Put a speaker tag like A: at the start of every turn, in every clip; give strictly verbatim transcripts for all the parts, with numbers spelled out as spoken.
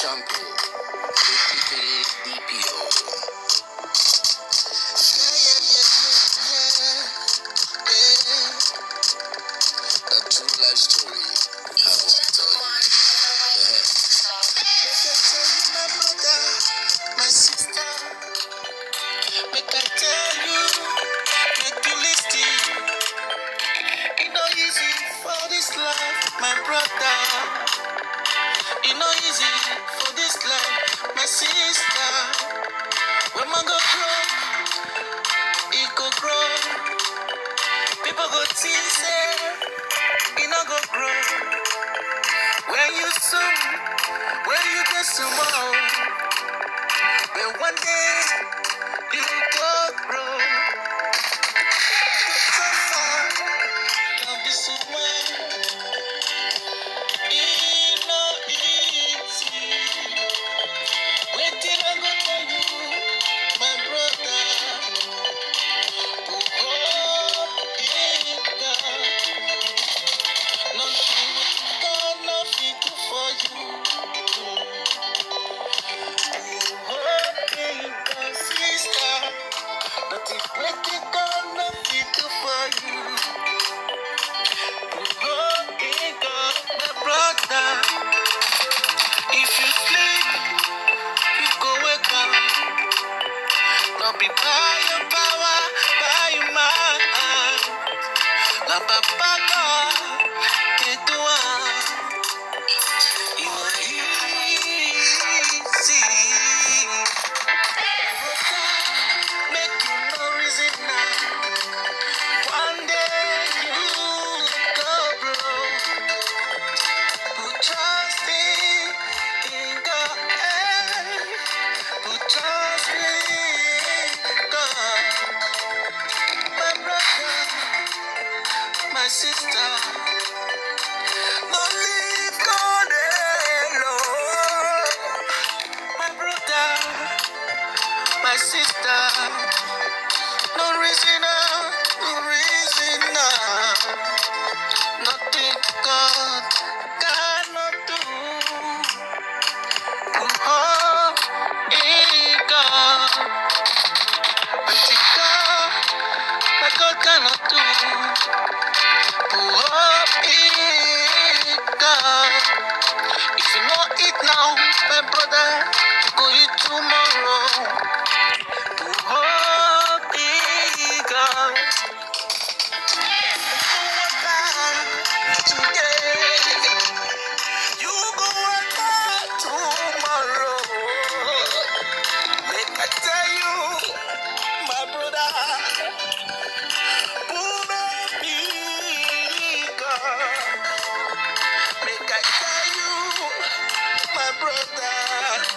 A: shampoo, D P O. Yeah, yeah, yeah, yeah, yeah. A true life story. I want to tell you. Yeah. Let me tell you, my brother, my sister. Make I tell you, make you listen. It's not easy for this life, my brother. It's not easy for this life, my sister. When man go grow, it go grow. People go think say, it no go grow. When you soon, when you get small, but one day you go grow. So far, don't be so well. It no easy. Waiting I go tell you, my brother. Oh, it God. Nothing God, nothing good for you. Oh, it God, sister. Nothing waiting God, nothing good for you. Oh, it God, my brother. If you sleep, you go wake up. Not be by your power, by your mind. La papa God, they do it. It was easy. Make you no reason now. One day you go broke. Put trust in God. Put trust in God. My brother, my sister, no leave God alone. My brother, my sister, no reason now, no reason now. Nothing God cannot do. Oh, in God, nothing God, my God cannot do. Oh, in God. If you not eat now, my brother, you go eat tomorrow. Oh, in God. Today, you go work hard tomorrow. Make I tell you, my brother, who may be God. Make I tell you, my brother,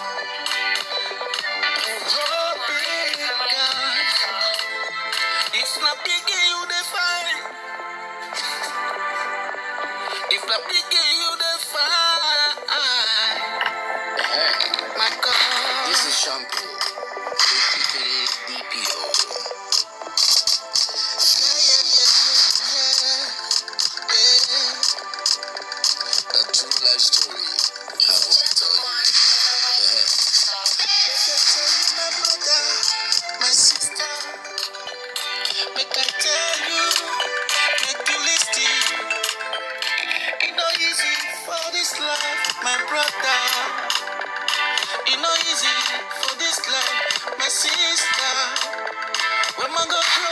A: oh, big God. If not big, you define. If not big, you define. My God. This is shampoo. D P O. Yeah, yeah, yeah, yeah, yeah. A true life story. I want to tell you. Yeah. Let me tell you, my brother, my sister. Make I tell you, make you listen. It's not easy for this life, my brother. It's not easy for this life, my sister. When man go